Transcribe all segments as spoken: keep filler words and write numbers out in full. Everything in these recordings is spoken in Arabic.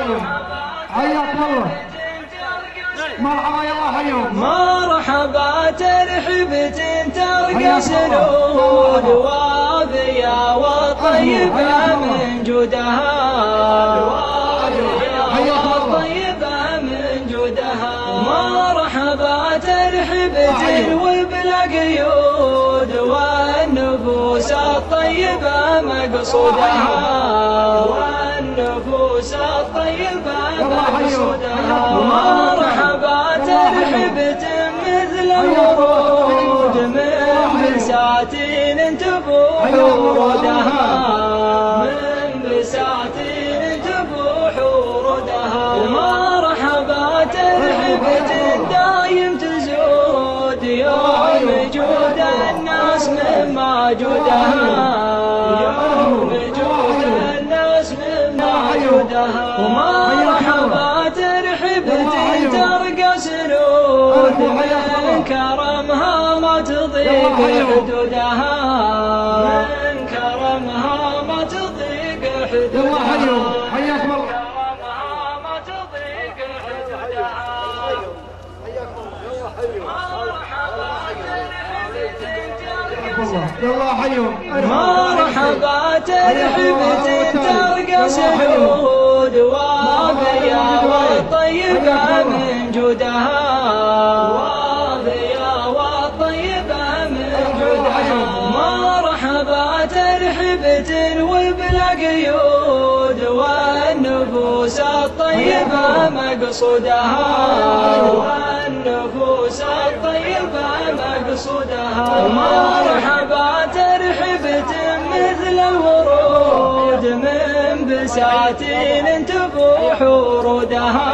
حيهم حياكم الله مرحبا يا الله حيهم مرحبا ترحبة ترقص العود واضية وطيبة من جودها وطيبة من جودها مرحبا ترحبة وبلا قيود والنفوس الطيبة مقصودها والنفوس الطيبة مقصودها مرحبا ترحبة مثل الورود من بساتين تبوح ورودها من بساتين تبوح ورودها مرحبا ترحبة دايم تزود يوم جود الناس من موجودها يوم جود الناس من موجودها ومرحبا ترحبة ترقص العود من كرمها ما تضيق حدودها من كرمها ما تضيق حدودها حياكم الله كرمها ما تضيق حدودها يلا حيهم مرحبا ترحبة ترقص العود واضية والطيبة من جودها واضية والطيبة من جودها مرحبا ترحبة وبلا قيود والنفوس الطيبة مقصودها والنفوس الطيبة مقصودها مرحبا ترحبة مثل الورود من بساتين تبوح ورودها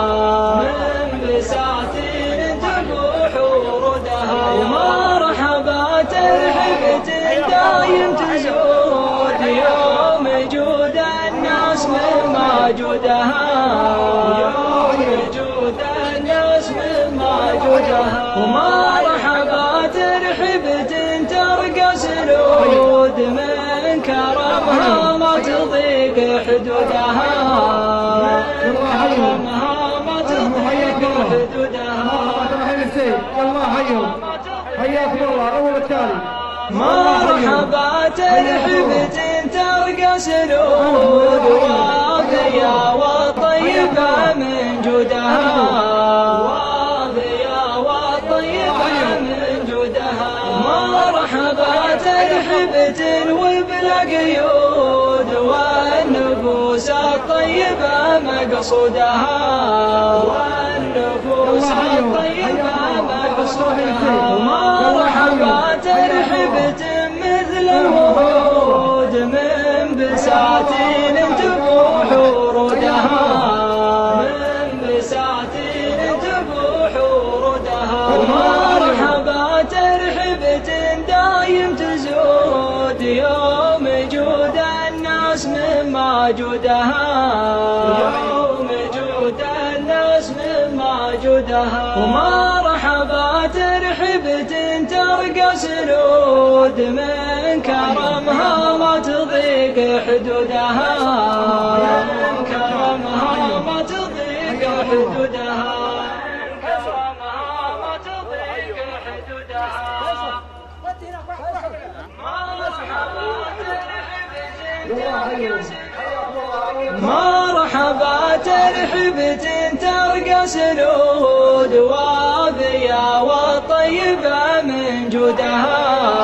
من بساتين تبوح ورودها مرحبا ترحبة دايم تزود يوم جود الناس من موجودها يوم جود الناس من موجودها ومرحبا ترحبة ترقص العود من كرمها ما تضيق حدودها من كرمها ما تضيق حدودها يلا حيهم حياكم الله اول التالي مرحبا ترحبة ترقص العود واضية وطيبة من جودها واضية وطيبة من جودها مرحبا ترحبة وبلا قيود والنفوس الطيبة مقصودها والنفوس الطيبة مقصودها مرحبا ترحبة مثل الورود من بساتين تبوح ورودها من بساتين تبوح ورودها مرحبا ترحبة دايم تزود يوم جود الناس من موجودها يوم جود الناس من موجودها ومرحبا ترحبة ترقص العود من كرمها ما تضيق حدودها من كرمها ما تضيق حدودها من كرمها ما تضيق حدودها مرحبا ترحبة ترقص العود واضية والطيبة من جودها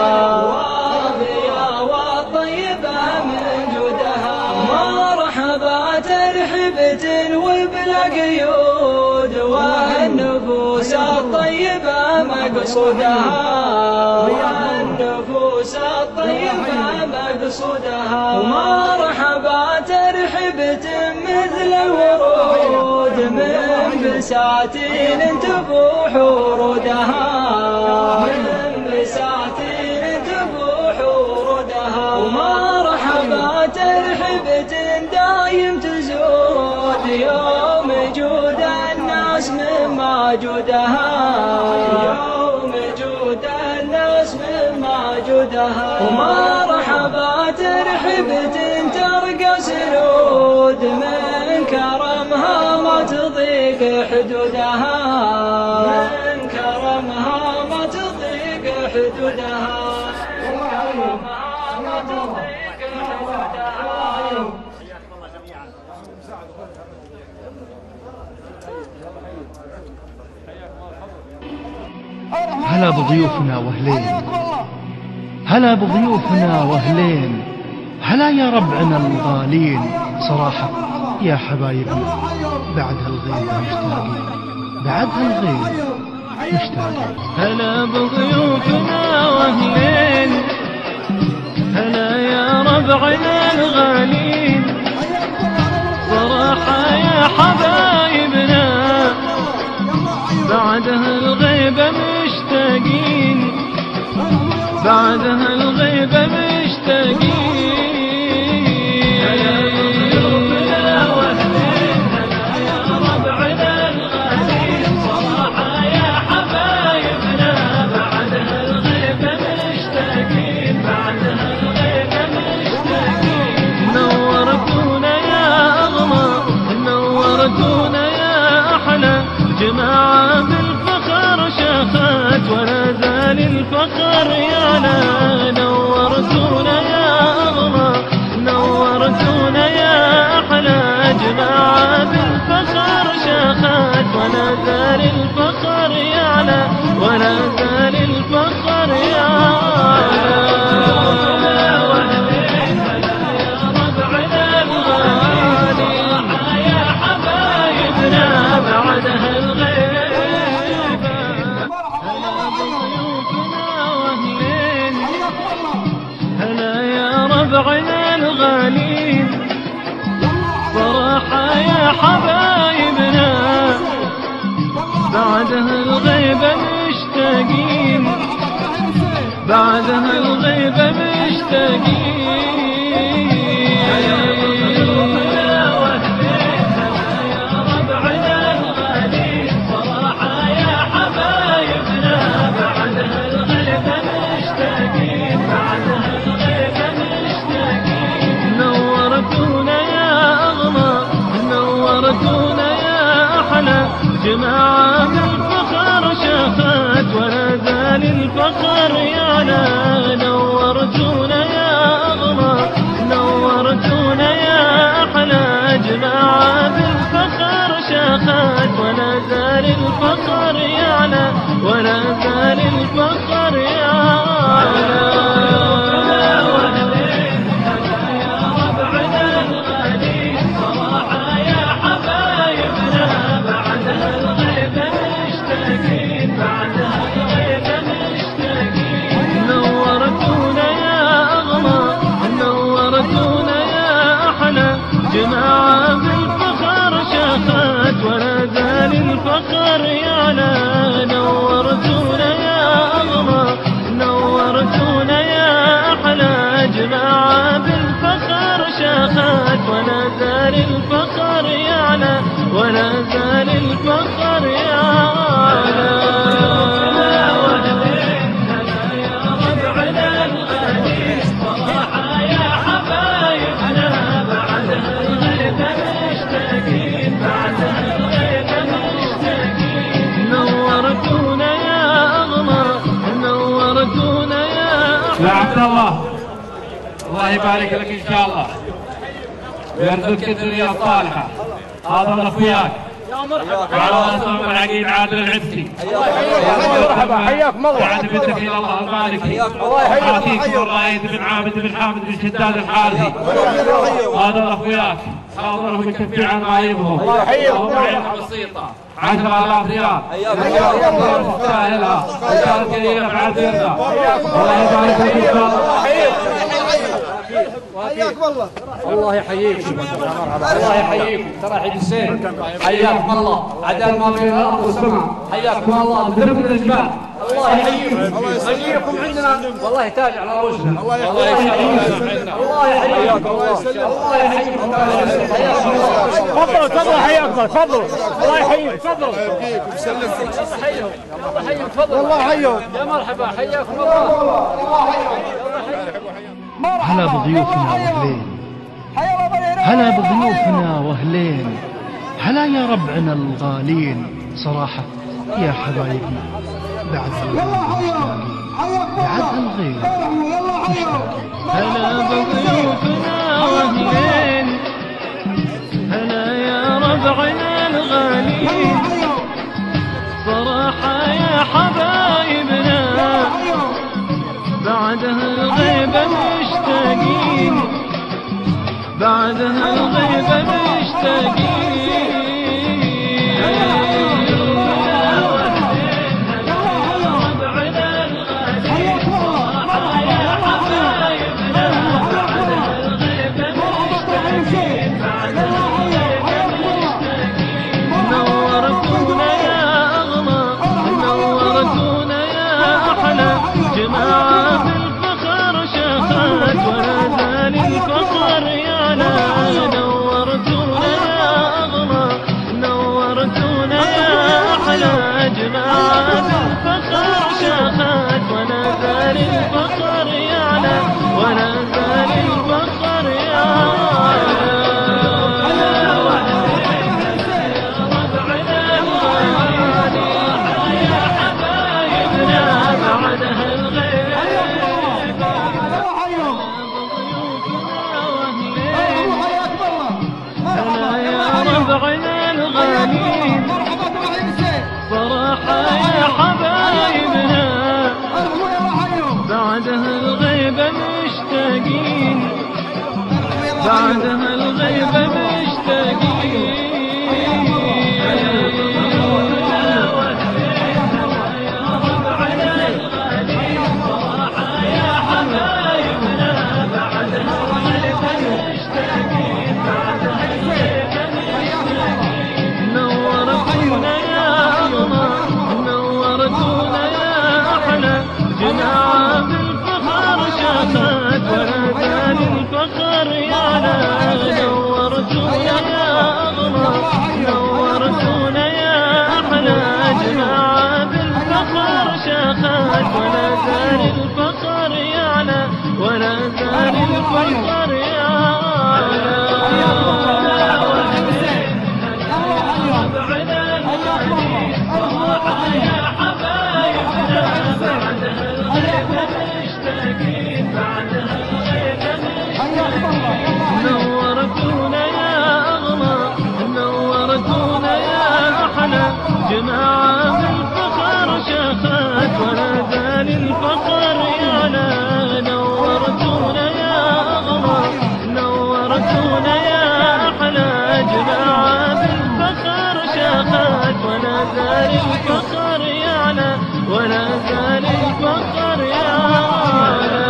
واضية والطيبة من جودها مرحبا ترحبة وبلا قيود والنفوس الطيبة مقصودها والنفوس الطيبة مقصودها مرحبا ترحبة مثل الورود من بساتين تبوح ورودها من بساتين تبوح ورودها مرحبا ترحبة دايم تزود يوم جود الناس من موجودها يوم جود الناس من موجودها ومرحبا ترحبة ترقص العود من كرم ما تضيق حدودها، من كرمها ما تضيق حدودها، من كرمها ما تضيق حدودها. هلا بضيوفنا واهلين، هلا بضيوفنا واهلين، هلا يا ربعنا الغالين. صراحة يا حبايبنا بعد هالغيبة مشتاقين، بعد هالغيبة مشتاقين. هلا بضيوفنا واهلين، هلا يا ربعنا الغالين. صراحة يا حبايبنا بعد هالغيبة مشتاقين، بعد هالغيبة مشتاقين. هلا بضيوفنا واهلين، هلا يا ربعنا الغالين. صراحة يا حبايبنا بعد هالغيبة مشتاقين، بعد هالغيبة مشتاقين. نورتونا يا أغلى، نورتونا يا أحلى جماعة بالفخر شاخت ولا زال الفخر يعلى. نورتونا يا أغلى، نورتونا يا أحلى جماعة بالفخر شاخت ولا زال الفخر يعلى، ولا زال الفخر يعلى. ربعنا الغالين. صراحة يا حبايبنا بعد هالغيبة مشتاقين، بعد هالغيبة مشتاقين. جماعة بالفخر شاخت ولا زال الفخر يعلى. نورتونا يا أغلى، نورتونا يا أحلى جماعة بالفخر شاخت ولا زال الفخر يعلى، ولا زال الفخر يعلى. جماعة بالفخر شاخت ولا زال الفخر يعلى. نورتونا يا أغلى، نورتونا يا أحلى جماعة بالفخر شاخت ولا زال الفخر يعلى، ولا زال الفخر يعلى. يا عبد الله الله يبارك لك ان شاء الله ويرزقك الذريه الصالحه. هذا من اخوياك وعلى راسهم العقيد عادل العبسي. مرحبا حياكم الله. وعد بدك الى الله المالكي. اعطيكم الرايد بن عابد بن حامد بن شداد الحارثي. هذا من اخوياك حاضرهم يكفي عن غايبهم. الله يحييهم. بسيطه عشرة آلاف ريال. الله تستاهلها. رجال كريمة بعد يرضى. الله يبارك فيك ان شاء الله. حياكم الله. الله يحييكم. الله يحييكم. ترى عيد السين. حياكم الله. عدل ما بين الارض والسماء. حياكم الله بدرب الجبال. الله يحييكم. يحييكم عندنا والله تاج على رؤوسنا. الله يحييكم. الله يحييكم. الله يحييكم. تفضلوا تفضلوا حياكم الله. تفضلوا. الله يحييكم. تفضلوا. يحييكم. سلمكم. الله يحييكم. الله يحييكم. تفضلوا. الله يحييكم. يا مرحبا حياكم الله. هلا بضيوفنا واهلين، هلا بضيوفنا واهلين، هلا يا ربعنا الغالين صراحة يا حبايبنا بعد هالغير بعد هالغير مشتاقين. هلا بضيوفنا واهلين هلا يا ربعنا الغالين صراحة يا حبايبنا بعد هالغيبة مشتاقين بعد هالغيبة مشتاقين. بعدها الغيبة مشتاقين. نورتونا يا الله نورتونا يا أحلى جماعة بالفخر شاخت ولا زال الفخر يعلى. نورتونا يا الله نورتونا يا أحلى جماعة بالفخر شاخت ولا زال الفخر يعلى ولا زال الفخر يعلى. نورتونا يا أغلى نورتونا يا أحلى جماعة بالفخر شاخت ولا زال الفخر يعلى. نورتونا يا أغلى نورتونا يا أحلى جماعة بالفخر شاخت ولا زال الفخر يعلى ولا زال الفخر يعلى.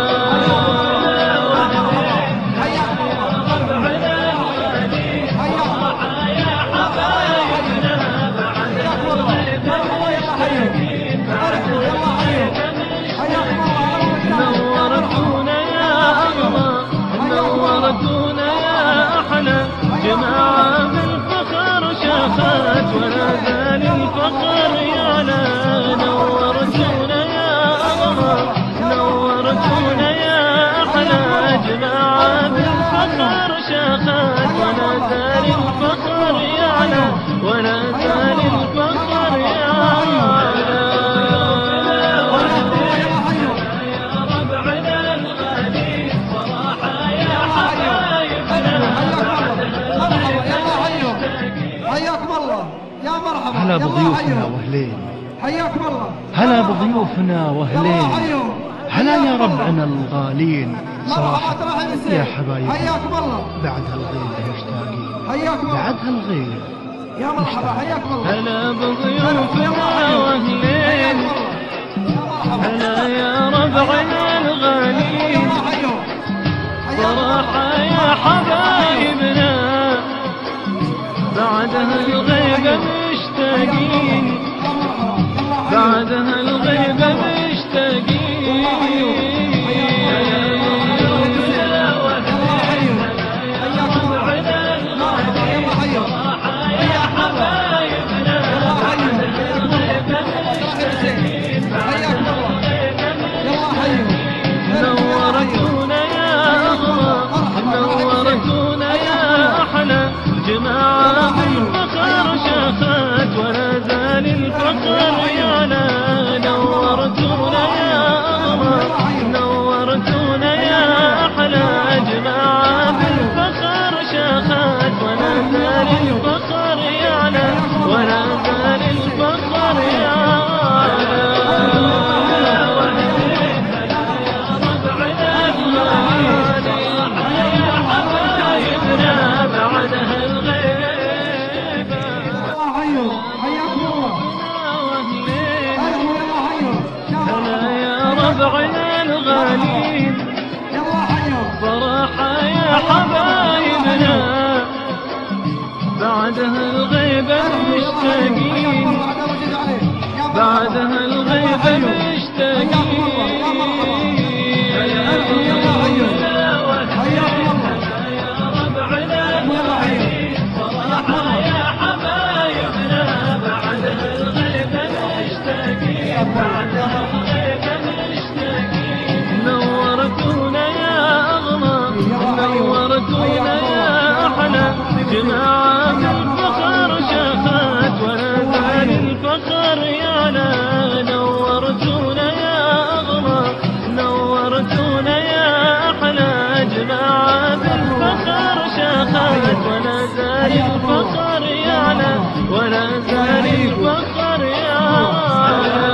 نورتونا يا أغلى نورتونا يا أحلى جماعة بالفخر شاخت ولا زال الفخر يعلى. نورتونا يا أغلى نورتونا يا أحلى جماعة بالفخر شاخت ولا زال الفخر يعلى ولا زال الفخر يعلى. هلا بضيوفنا واهلين حياكم الله هلا بضيوفنا واهلين هلا يا ربعنا الغالين صراحة يا حبايبنا حياكم الله بعد هالغير مشتاقين. حياكم الله بعد هالغير يا مرحبا حياكم الله. هلا بضيوفنا واهلين هلا يا ربعنا الغالين صراحة يا حبايبنا بعدها الغيبة مشتاقين بعدها الغيبة مشتاقين. نورتونا يا أغلى نورتونا يا أحلى جماعة بالفخر الفخر يعلى نورتونا يا أغلى نورتونا يا أحلى جماعة بالفخر شاخت ولا زال الفخر يعلى ولا زال الفخر يعلى ربعنا الغالين صراحة يا حبايبنا بعدها الغيبة مشتاقين بعدها الغيبة مشتاقين نورتونا يا أغلى نورتونا يا أحلى جماعة بالفخر شاخت ولا زال الفخر يعلى نورتونا يا أغلى نورتونا يا أحلى جماعة بالفخر شاخت ولا زال الفخر يعلى ولا زال الفخر يعلى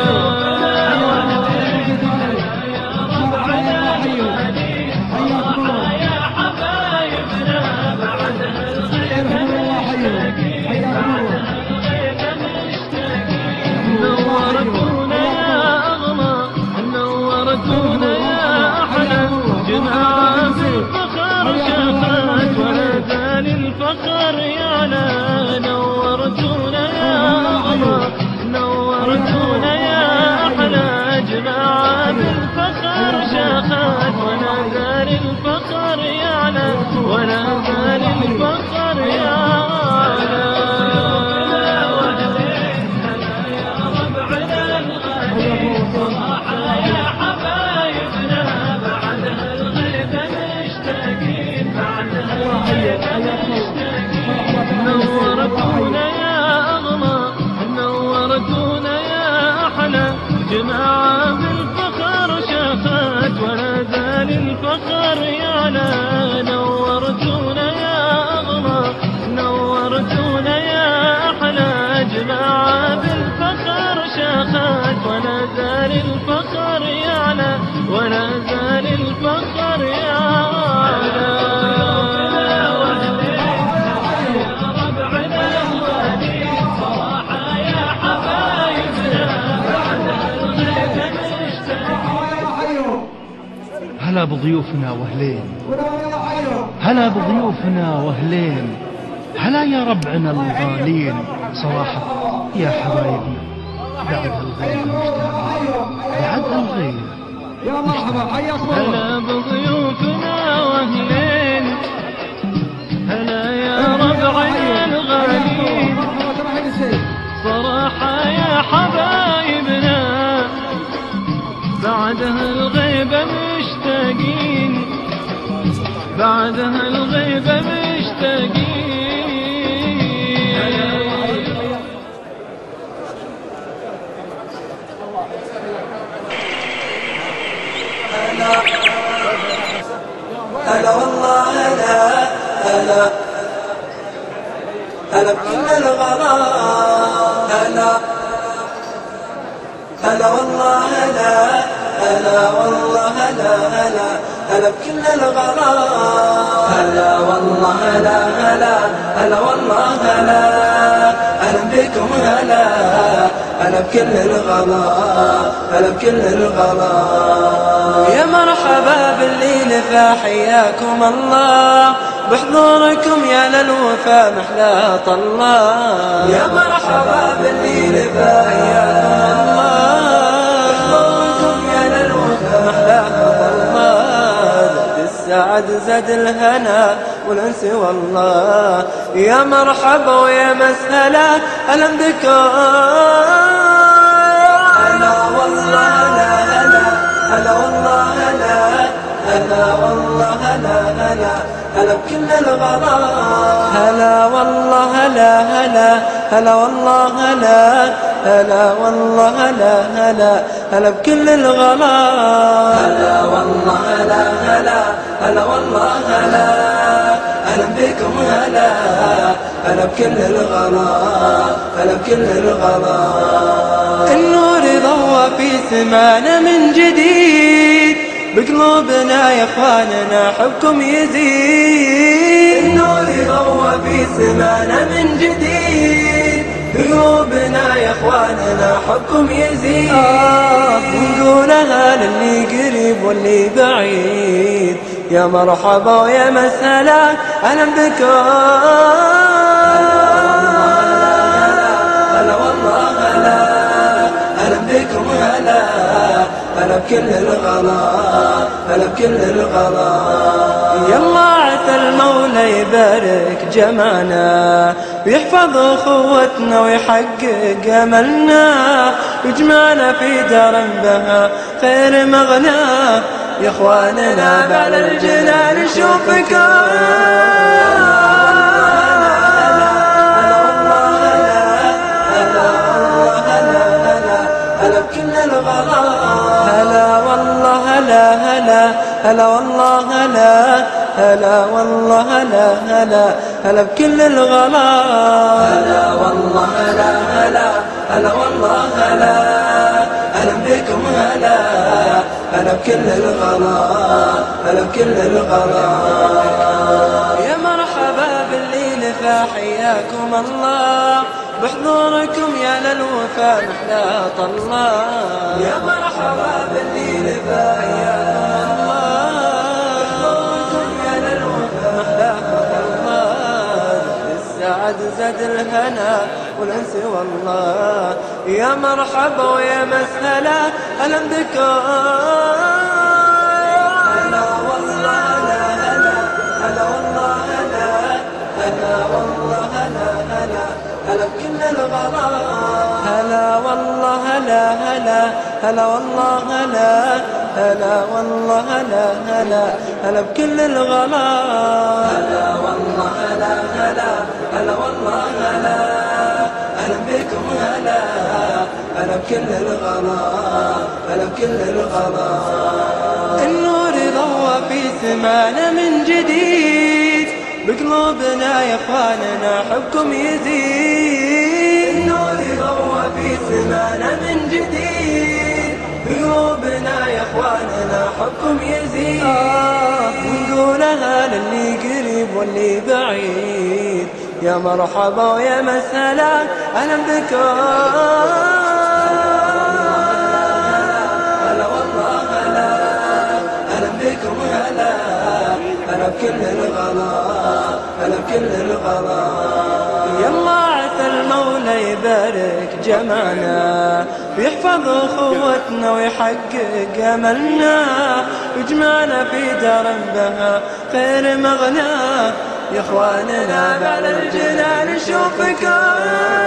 نورتونا يا أغلى نورتونا يا أحلى جماعة بالفخر شاخت ولا زال الفخر يعلى نورتونا يا أغلى نورتونا يا أحلى جماعة بالفخر شاخت ولا زال الفخر يعلى ولا زال الفخر يعلى نورتونا يا أغلى نورتونا يا أحلى جماعة بالفخر شاخت ولا زال الفخر يعلى نورتونا يا أغلى نورتونا يا أحلى جماعة بالفخر شاخت ولا زال الفخر يعلى ولا زال الفخر يعلى هلا بضيوفنا واهلين هلا بضيوفنا واهلين هلا يا ربعنا الغالين صراحة يا حبايبنا بعدها الغيب مشتاقين بعدها الغيب يا مرحبا حياكم الله هلا بضيوفنا واهلين هلا يا ربعنا الغالين صراحة يا حبايبنا بعدها الغيبة مشتاقين بعدها الغيبة مشتاقين هلا والله هلا هلا هلا بكل الغرام هلا هلا والله هلا هلا والله هلا هلا هلا بكل الغرام هلا والله هلا هلا هلا والله هلا أهلا بكم هلا هلا بكل الغرام هلا بكل الغرام يا مرحبا باللي نفى حياكم الله بحضوركم يا للوفا محلى طلال يا مرحبا باللي نفى حياكم الله بحضوركم يا للوفا محلى طلال زاد السعد زاد الهنا والانس والله يا مرحبا ويا مسهلا اهلا بكم هلا والله هلا هلا هلا والله هلا هلا والله هلا هلا هلا بكل الغرام هلا والله هلا هلا هلا والله هلا هلا والله هلا هلا هلا بكل الغلا هلا والله هلا هلا هلا والله هلا هلا بكم هلا هلا بكل الغلا هلا بكل الغلا النور ضوى في سمانا من جديد بقلوبنا يا اخواننا حبكم يزيد النور ضوى في سمانا من جديد بقلوبنا يا اخواننا حبكم يزيد آه ونقولها للي قريب واللي بعيد يا مرحبا ويا مسهلا اهلا بكم هلا والله هلا هلا بكم هلا هلا بكل الغلا هلا بكل الغلا يلا عسى المولى يبارك جمعنا ويحفظ اخوتنا ويحقق املنا ويجمعنا في دار بها خير مغنى يا اخواننا بعد الجنان نشوفكم هلا والله هلا هلا هلا والله هلا هلا والله هلا هلا هلا بكل الغلا هلا والله هلا هلا هلا والله هلا هلا بكم هلا هلا بكل الغلا هلا بكل الغلا يا مرحبا باللي نفى حياكم الله بحضوركم يا للوفا محلى طلا يا مرحبا باللي نفى حياكم الله بحضوركم يا للوفا محلى طلا السعد زاد الهنا والانس والله يا مرحبا ويا مسهلا اهلا بكم هلا والله هلا هلا هلا والله هلا هلا والله هلا هلا هلا بكل الغلا هلا والله هلا هلا هلا والله هلا هلا والله هلا هلا هلا بكل الغلا هلا والله هلا هلا هلا والله هلا هلا بكم هلا هلا بكل الغلا هلا بكل الغلا النور ضوى في سمانا من جديد بقلوبنا يا اخواننا حبكم يزيد النور ضوى في سمانا من جديد بقلوبنا يا اخواننا حبكم يزيد آه ونقولها للي قريب واللي بعيد يا مرحبا ويا مسهلا اهلا بكم هلا والله هلا اهلا بكم هلا هلا بكل الغلا هلا بكل الغلا يلا عسى المولى يبارك جمعنا ويحفظ اخوتنا ويحقق املنا ويجمعنا في دار بها خير مغنى يا اخواننا بعد الجنان نشوفكم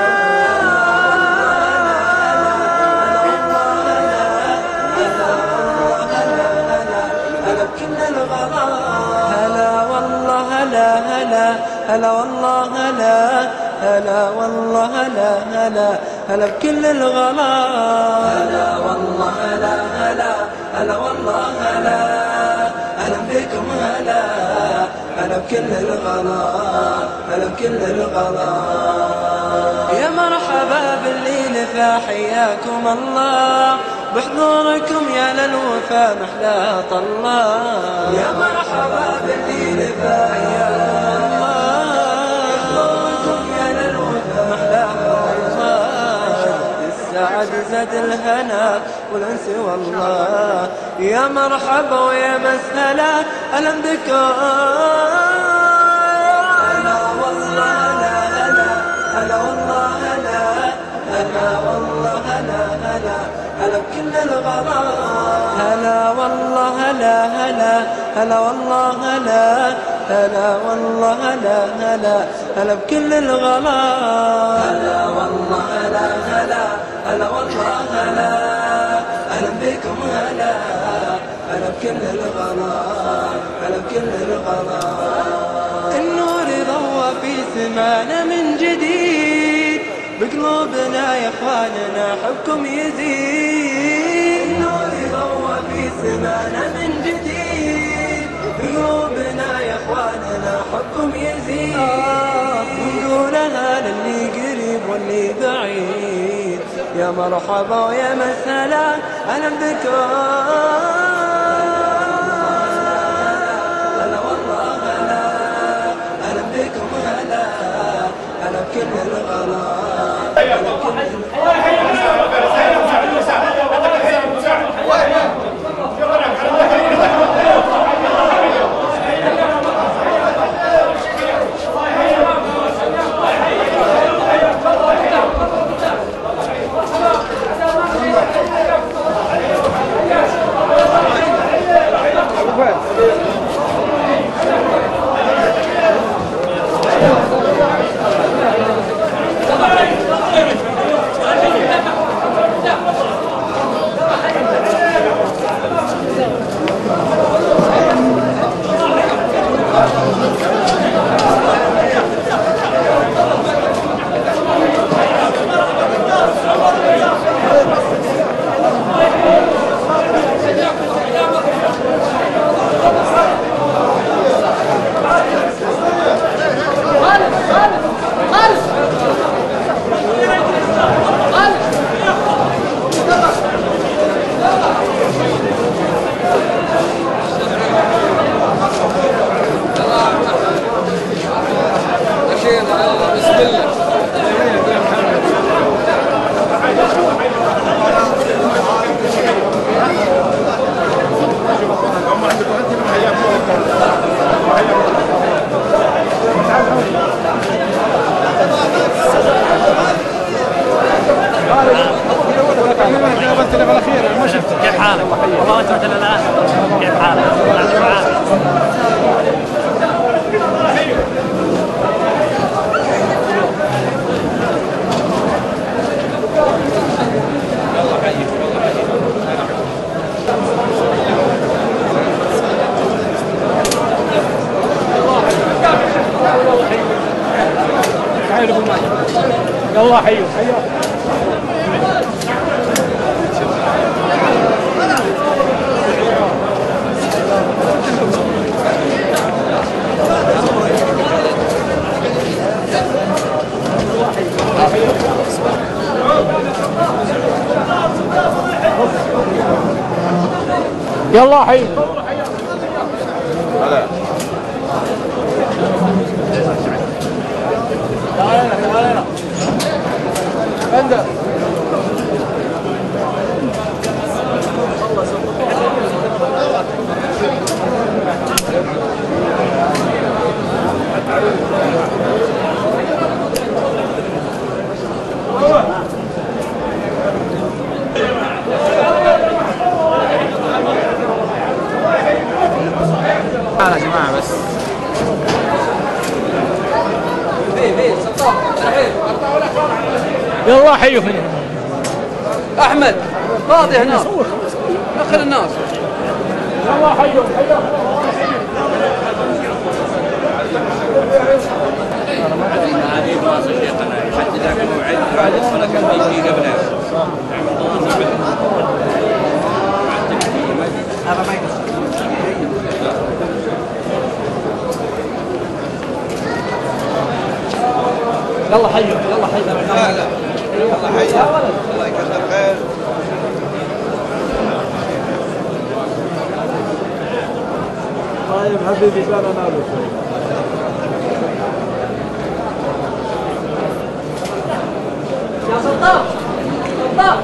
هلا والله هلا هلا هلا والله هلا هلا والله هلا هلا هلا بكل الغلا هلا والله هلا هلا هلا والله هلا هلا بكم هلا هلا بكل الغلا هلا بكل الغلا يا مرحبا باللي نفى حياكم الله بحضوركم يا للوفا محلى طلا يا مرحبا باللي نفى حياكم الله بحضوركم يا للوفا محلى طلا السعد زاد الهنا والانس والله يا مرحبا ويا مسهلا اهلا بكم هلا والله هلا هلا هلا والله هلا هلا والله هلا هلا هلا بكل الغلا هلا والله هلا هلا هلا والله هلا هلا والله هلا هلا هلا بكل الغلا هلا والله هلا هلا هلا والله هلا هلا بكم هلا هلا بكل الغلا هلا بكل الغلا النور ضوى في سمانا من جديد بقلوبنا يا اخواننا حبكم يزيد، نور يضوى في سمانا من جديد. بقلوبنا يا اخواننا حبكم يزيد، ونقولها للي قريب واللي بعيد، يا مرحبا ويا مسهلا اهلا بكم. هلا والله هلا اهلا بكم، هلا هلا بكل الغلا. كيف حالك؟ والله انت مثل الان كيف حالك؟ يعطيك العافيه. يلا حيو حيو. يلا حي. هلا تعالى بندر يا جماعة بس يلا حيو احمد فاضي هنا دخل الناس. يلا حيو حيو. هذه دراسة شيخنا يحدد لك موعد بعد الصلاة كم بيجي قبلها. هذا ما يقصر. يلا حيو يلا حيو. لا لا يلا حيو الله يكثر خير. طيب حبيبي كان انا يا سلطان سلطان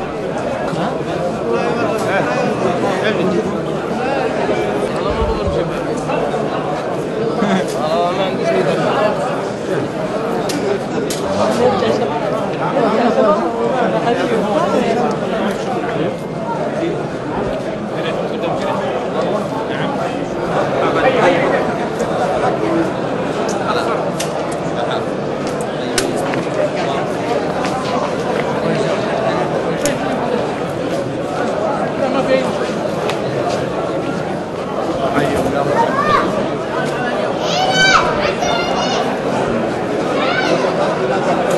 Thank you.